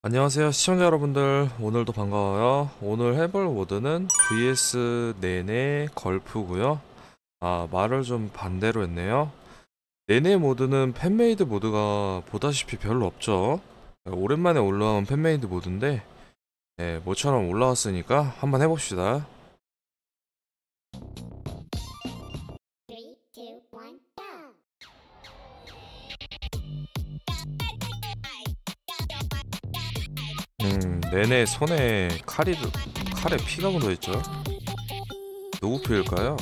안녕하세요 시청자 여러분들, 오늘도 반가워요. 오늘 해볼 모드는 vs 네네 걸프고요. 말을 좀 반대로 했네요. 네네 모드는 팬메이드 모드가 보다시피 별로 없죠. 오랜만에 올라온 팬메이드 모드인데 모처럼 올라왔으니까 한번 해봅시다. 네네 손에 칼에 피가 묻어있죠. 누구 피일까요?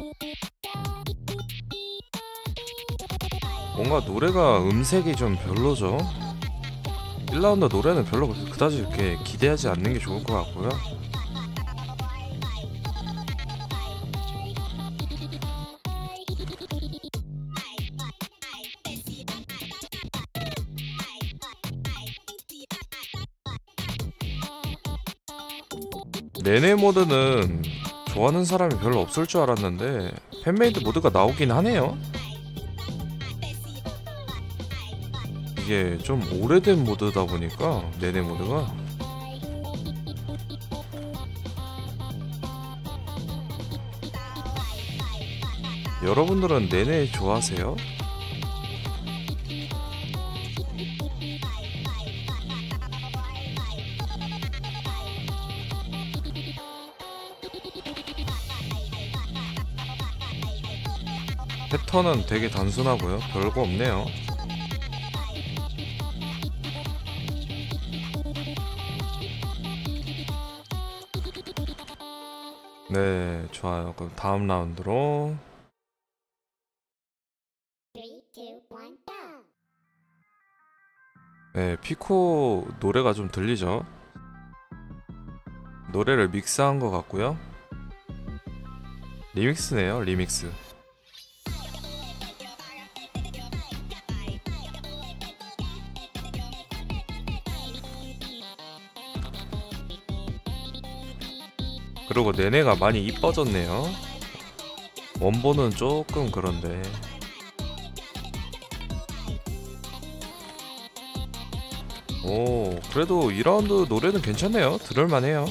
뭔가 노래가 음색이 좀 별로죠. 1라운드 노래는 별로 그다지 이렇게 기대하지 않는 게 좋을 것 같고요. 네네 모드는 좋아하는 사람이 별로 없을 줄 알았는데 팬메이드 모드가 나오긴 하네요. 이게 좀 오래된 모드다 보니까 네네 모드가 여러분들은 네네 좋아하세요? 패턴은 되게 단순하고요. 별거 없네요. 네, 좋아요. 그럼 다음 라운드로. 네, 피코 노래가 좀 들리죠? 노래를 믹스한 것 같고요. 리믹스네요, 리믹스. 그리고 네네가 많이 이뻐졌네요. 원본은 조금 그런데. 오, 그래도 2라운드 노래는 괜찮네요. 들을만해요.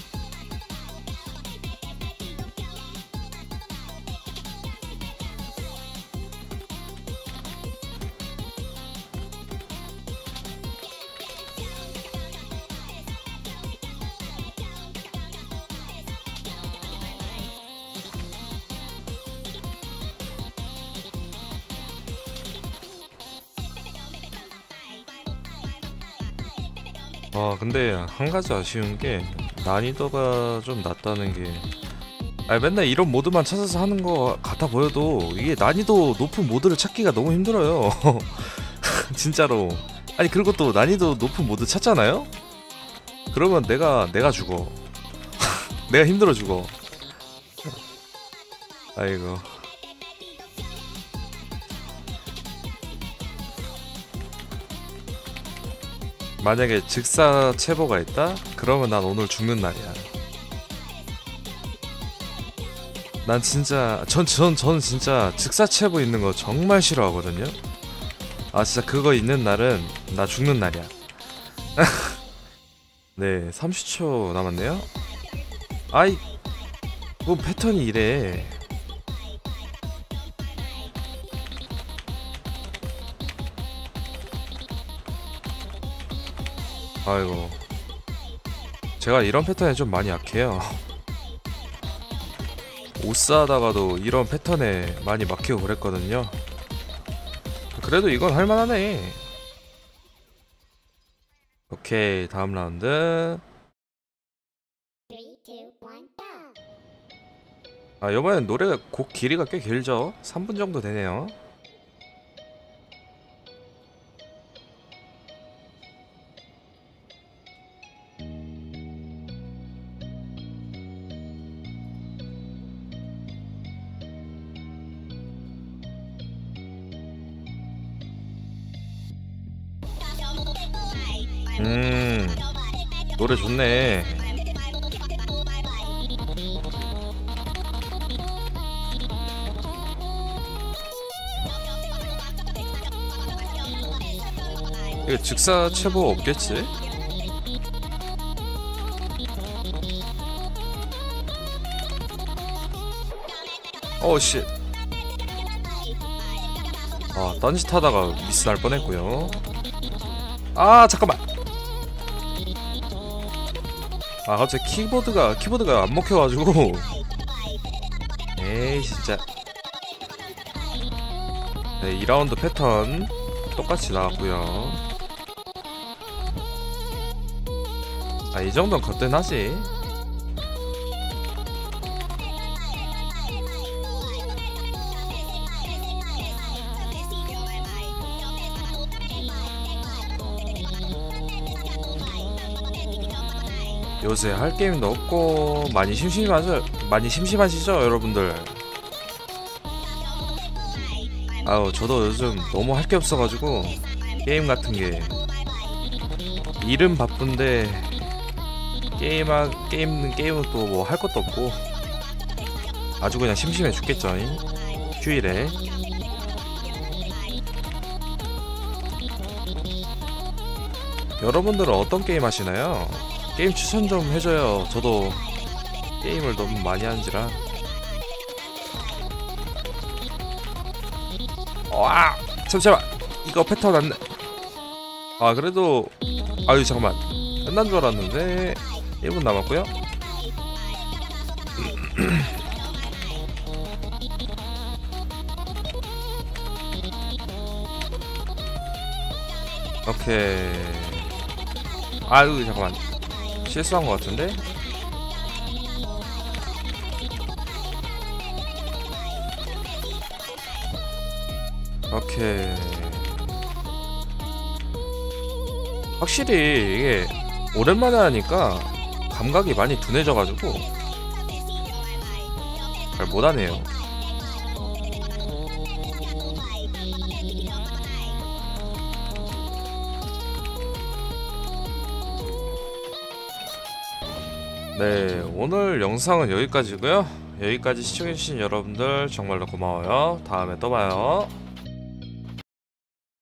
근데 한 가지 아쉬운 게 난이도가 좀 낮다는 게, 맨날 이런 모드만 찾아서 하는 거 같아 보여도 이게 난이도 높은 모드를 찾기가 너무 힘들어요. 진짜로. 아니, 그리고 또 난이도 높은 모드 찾잖아요? 그러면 내가 죽어. 내가 힘들어 죽어. 아이고. 만약에 즉사 체보가 있다? 그러면 난 오늘 죽는 날이야. 난 진짜 전 진짜 즉사 체보 있는 거 정말 싫어하거든요. 진짜 그거 있는 날은 나 죽는 날이야. 네, 30초 남았네요. 아이, 뭐 패턴이 이래. 아이고, 제가 이런 패턴에 좀 많이 약해요. 오스 하다가도 이런 패턴에 많이 막히고 그랬거든요. 그래도 이건 할만하네. 오케이, 다음 라운드. 이번엔 노래 곡 길이가 꽤 길죠? 3분 정도 되네요. 노래 좋네. 이거 즉사 체보 없겠지? 씨. 딴짓하다가 미스 날 뻔했고요. 잠깐만. 갑자기 키보드가 안 먹혀가지고. 에이 진짜. 네, 2라운드 패턴 똑같이 나왔고요. 이 정도는 거뜬하지. 요새 할 게임도 없고 많이 심심하시죠 여러분들? 저도 요즘 너무 할 게 없어가지고 게임 같은 게 일은 바쁜데 게임은 또 뭐 할 것도 없고 아주 그냥 심심해 죽겠죠. 휴일에. 여러분들은 어떤 게임 하시나요? 게임 추천 좀 해줘요. 저도 게임을 너무 많이 하는지라. 잠시만. 이거 패턴 안 내. 그래도 잠깐만. 끝난 줄 알았는데 1분 남았고요. 오케이. 잠깐만. 실수한 것 같은데? 오케이. 확실히 이게 오랜만에 하니까 감각이 많이 둔해져가지고 잘 못하네요. 네, 오늘 영상은 여기까지고요. 여기까지 시청해주신 여러분들 정말로 고마워요. 다음에 또 봐요.